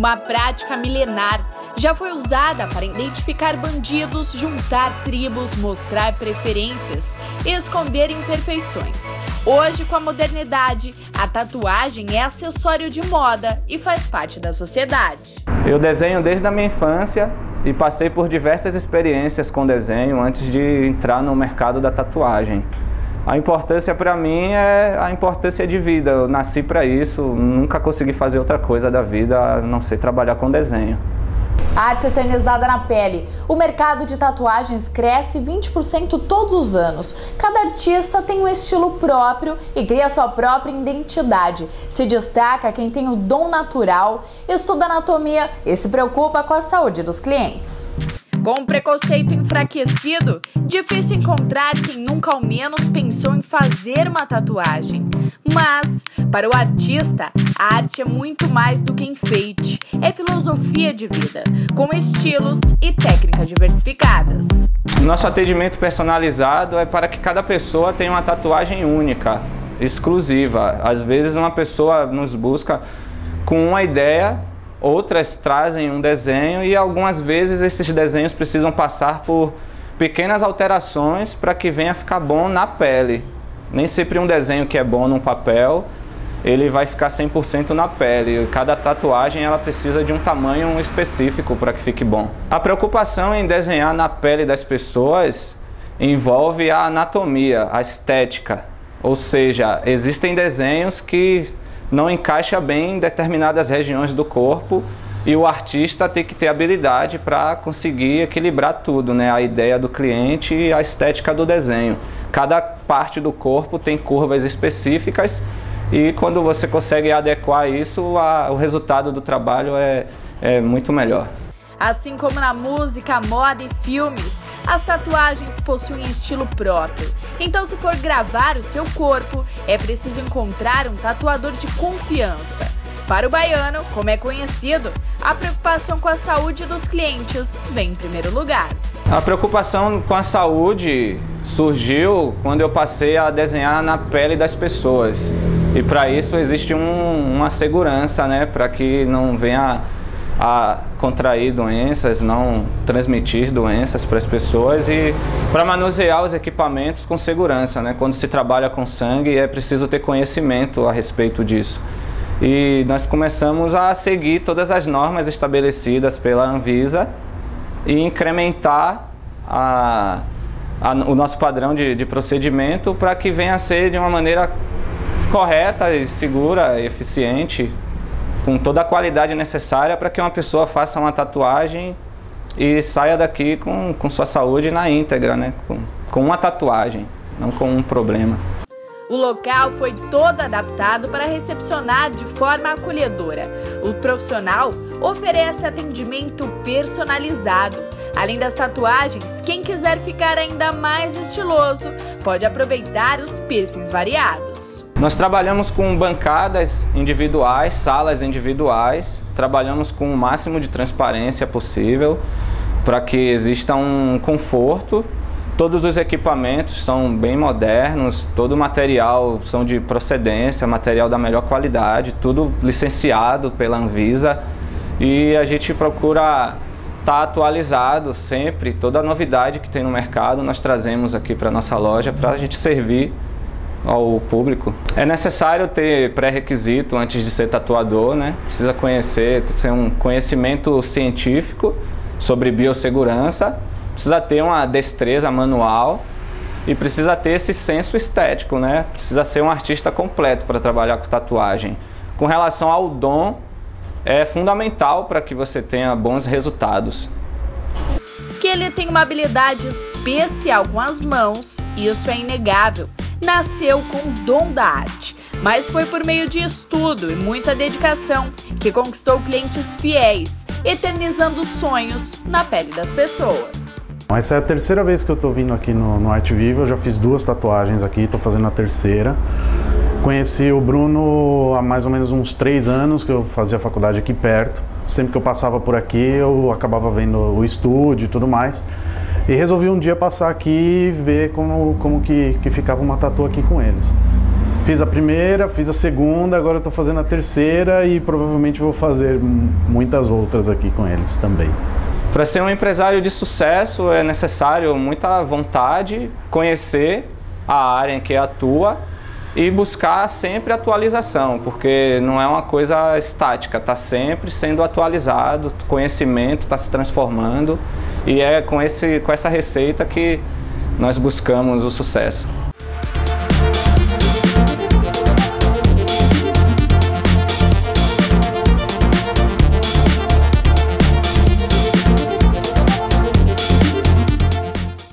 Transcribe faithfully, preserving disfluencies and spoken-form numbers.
Uma prática milenar, já foi usada para identificar bandidos, juntar tribos, mostrar preferências e esconder imperfeições. Hoje, com a modernidade, a tatuagem é acessório de moda e faz parte da sociedade. Eu desenho desde a minha infância e passei por diversas experiências com desenho antes de entrar no mercado da tatuagem. A importância para mim é a importância de vida. Eu nasci para isso, nunca consegui fazer outra coisa da vida a não ser trabalhar com desenho. Arte eternizada na pele. O mercado de tatuagens cresce vinte por cento todos os anos. Cada artista tem um estilo próprio e cria sua própria identidade. Se destaca quem tem o dom natural, estuda anatomia e se preocupa com a saúde dos clientes. Com o preconceito enfraquecido, difícil encontrar quem nunca ao menos pensou em fazer uma tatuagem. Mas, para o artista, a arte é muito mais do que enfeite, é filosofia de vida, com estilos e técnicas diversificadas. Nosso atendimento personalizado é para que cada pessoa tenha uma tatuagem única, exclusiva. Às vezes uma pessoa nos busca com uma ideia, outras trazem um desenho e algumas vezes esses desenhos precisam passar por pequenas alterações para que venha ficar bom na pele. Nem sempre um desenho que é bom num papel, ele vai ficar cem por cento na pele. Cada tatuagem ela precisa de um tamanho específico para que fique bom. A preocupação em desenhar na pele das pessoas envolve a anatomia, a estética. Ou seja, existem desenhos que não encaixa bem em determinadas regiões do corpo e o artista tem que ter habilidade para conseguir equilibrar tudo, né? A ideia do cliente e a estética do desenho. Cada parte do corpo tem curvas específicas e quando você consegue adequar isso, a, o resultado do trabalho é, é muito melhor. Assim como na música, moda e filmes, as tatuagens possuem estilo próprio. Então, se for gravar o seu corpo, é preciso encontrar um tatuador de confiança. Para o baiano, como é conhecido, a preocupação com a saúde dos clientes vem em primeiro lugar. A preocupação com a saúde surgiu quando eu passei a desenhar na pele das pessoas. E para isso existe um, uma segurança, né, para que não venha a contrair doenças, não transmitir doenças para as pessoas e para manusear os equipamentos com segurança, né? Quando se trabalha com sangue é preciso ter conhecimento a respeito disso. E nós começamos a seguir todas as normas estabelecidas pela Anvisa e incrementar a, a, o nosso padrão de, de procedimento para que venha a ser de uma maneira correta, e segura e eficiente, com toda a qualidade necessária para que uma pessoa faça uma tatuagem e saia daqui com, com sua saúde na íntegra, né? Com, com uma tatuagem, não com um problema. O local foi todo adaptado para recepcionar de forma acolhedora. O profissional oferece atendimento personalizado. Além das tatuagens, quem quiser ficar ainda mais estiloso pode aproveitar os piercings variados. Nós trabalhamos com bancadas individuais, salas individuais, trabalhamos com o máximo de transparência possível para que exista um conforto. Todos os equipamentos são bem modernos, todo o material são de procedência, material da melhor qualidade, tudo licenciado pela Anvisa e a gente procura estar atualizado sempre, toda a novidade que tem no mercado nós trazemos aqui para a nossa loja para a gente servir ao público. É necessário ter pré-requisito antes de ser tatuador, né? Precisa conhecer, ter um conhecimento científico sobre biossegurança, precisa ter uma destreza manual e precisa ter esse senso estético, né? Precisa ser um artista completo para trabalhar com tatuagem. Com relação ao dom, é fundamental para que você tenha bons resultados. Que ele tem uma habilidade especial com as mãos, isso é inegável. Nasceu com o dom da arte, mas foi por meio de estudo e muita dedicação que conquistou clientes fiéis, eternizando sonhos na pele das pessoas. Essa é a terceira vez que eu estou vindo aqui no, no Arte Viva, eu já fiz duas tatuagens aqui, estou fazendo a terceira. Conheci o Bruno há mais ou menos uns três anos, que eu fazia faculdade aqui perto. Sempre que eu passava por aqui, eu acabava vendo o estúdio e tudo mais. E resolvi um dia passar aqui e ver como, como que, que ficava uma tatu aqui com eles. Fiz a primeira, fiz a segunda, agora estou fazendo a terceira e provavelmente vou fazer muitas outras aqui com eles também. Para ser um empresário de sucesso é necessário muita vontade, conhecer a área em que atua e buscar sempre atualização, porque não é uma coisa estática, está sempre sendo atualizado, o conhecimento está se transformando e é com, esse, com essa receita que nós buscamos o sucesso.